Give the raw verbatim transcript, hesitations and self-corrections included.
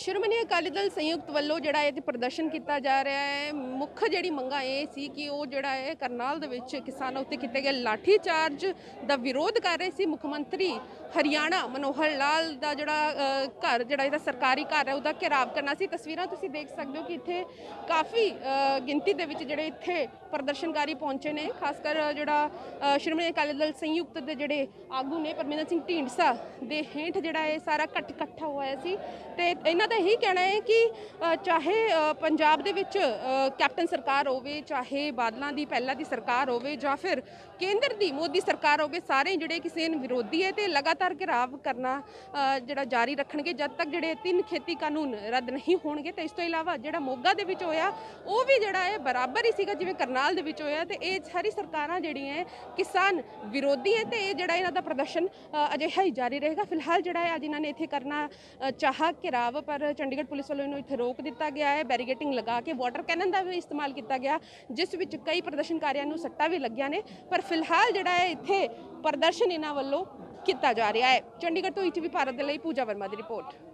ਸ਼੍ਰੋਮਣੀ ਅਕਾਲੀ ਦਲ ਸੰਯੁਕਤ ਵੱਲੋਂ ਜਿਹੜਾ ਇਹ ਪ੍ਰਦਰਸ਼ਨ ਕੀਤਾ ਜਾ ਰਿਹਾ ਹੈ, ਮੁੱਖ ਜਿਹੜੀ ਮੰਗਾਂ ਇਹ ਸੀ ਕਿ ਉਹ ਜਿਹੜਾ ਹੈ ਕਰਨਾਲ ਦੇ ਵਿੱਚ ਕਿਸਾਨਾਂ ਉੱਤੇ ਕੀਤੇ ਗਏ ਲਾਠੀ ਚਾਰਜ ਦਾ ਵਿਰੋਧ ਕਰ ਰਹੇ ਸੀ। ਮੁੱਖ ਮੰਤਰੀ ਹਰਿਆਣਾ ਮਨੋਹਰ ਲਾਲ ਦਾ ਜਿਹੜਾ ਘਰ ਜਿਹੜਾ ਇਹਦਾ ਸਰਕਾਰੀ ਘਰ ਹੈ ਉਹਦਾ ਘਿਰਾਵ ਕਰਨਾ ਸੀ। ਤਸਵੀਰਾਂ ਤੁਸੀਂ ਦੇਖ ਸਕਦੇ ਹੋ ਕਿ ਇੱਥੇ ਕਾਫੀ ਗਿਣਤੀ ਦੇ ਵਿੱਚ ਜਿਹੜੇ ਇੱਥੇ ਪ੍ਰਦਰਸ਼ਨਕਾਰੀ ਪਹੁੰਚੇ ਨੇ। ਖਾਸ ਕਰ ਜਿਹੜਾ ਸ਼੍ਰੋਮਣੀ ਅਕਾਲੀ ਦਲ ਸੰਯੁਕਤ ਦੇ ਜਿਹੜੇ ਆਗੂ ਨੇ ਪਰਮਿੰਦਰ ਸਿੰਘ ਢੀਂਡਸਾ ਦੇ ਹੇਠ ਜਿਹੜਾ ਇਹ ਸਾਰਾ ਇਕੱਠ ਇਕੱਠਾ ਹੋਇਆ ਸੀ ਤੇ ਇਹਨਾਂ ਦਾ ਇਹੀ ਕਹਿਣਾ ਹੈ ਕਿ ਚਾਹੇ ਪੰਜਾਬ ਦੇ ਵਿੱਚ ਕੈਪਟਨ ਸਰਕਾਰ ਹੋਵੇ, ਚਾਹੇ ਬਾਦਲਾਂ ਦੀ ਪਹਿਲਾਂ ਦੀ ਸਰਕਾਰ ਹੋਵੇ ਜਾਂ ਫਿਰ ਕੇਂਦਰ ਦੀ ਮੋਦੀ ਸਰਕਾਰ ਹੋਵੇ, ਸਾਰੇ ਜਿਹੜੇ ਕਿਸੇ ਨੂੰ ਵਿਰੋਧੀ ਹੈ ਤੇ ਲਗਾਤਾਰ ਘਿਰਾਵ ਕਰਨਾ ਜਿਹੜਾ ਜਾਰੀ ਰੱਖਣਗੇ ਜਦ ਤੱਕ ਜਿਹੜੇ ਤਿੰਨ ਖੇਤੀ ਕਾਨੂੰਨ ਰੱਦ ਨਹੀਂ ਹੋਣਗੇ। ਤੇ ਇਸ ਤੋਂ ਇਲਾਵਾ ਜਿਹੜਾ ਮੋਗਾ ਦੇ ਵਿੱਚ ਹੋਇਆ ਉਹ ਵੀ ਜਿਹੜਾ ਹੈ ਬਰਾਬਰ ਹੀ ਸੀਗਾ ਜਿਵੇਂ ਕਰਨਾਲ ਦੇ ਵਿੱਚ ਹੋਇਆ। ਤੇ ਇਹ ਸਾਰੀ ਸਰਕਾਰਾਂ ਜਿਹੜੀਆਂ ਕਿਸਾਨ ਵਿਰੋਧੀ ਹੈ ਤੇ ਇਹ ਜਿਹੜਾ ਇਹਨਾਂ ਦਾ ਪ੍ਰਦਰਸ਼ਨ ਅਜਿਹਾ ਹੀ ਜਾਰੀ ਰਹੇਗਾ। ਫਿਲਹਾਲ ਜਿਹੜਾ ਹੈ ਅੱਜ ਇਹਨਾਂ ਨੇ ਇੱਥੇ ਕਰਨਾ ਚਾਹਾ ਘਿਰਾਵ, ਪਰ ਚੰਡੀਗੜ੍ਹ ਪੁਲਿਸ ਵੱਲੋਂ ਇਹਨੂੰ ਇੱਥੇ ਰੋਕ ਦਿੱਤਾ ਗਿਆ ਹੈ। ਬੈਰੀਗੇਟਿੰਗ ਲਗਾ ਕੇ ਵਾਟਰ ਕੈਨਨ ਦਾ ਵੀ ਇਸਤੇਮਾਲ ਕੀਤਾ ਗਿਆ ਜਿਸ ਵਿੱਚ ਕਈ ਪ੍ਰਦਰਸ਼ਨਕਾਰੀਆਂ ਨੂੰ ਸੱਟਾਂ ਵੀ ਲੱਗੀਆਂ ਨੇ। ਪਰ ਫਿਲਹਾਲ ਜਿਹੜਾ ਹੈ ਇੱਥੇ ਪ੍ਰਦਰਸ਼ਨ ਇਹਨਾਂ ਵੱਲੋਂ ਕੀਤਾ ਜਾ ਰਿਹਾ ਹੈ। ਚੰਡੀਗੜ੍ਹ ਤੋਂ ਈ ਟੀ ਵੀ ਭਾਰਤ ਦੇ ਲਈ ਪੂਜਾ ਵਰਮਾ ਦੀ ਰਿਪੋਰਟ।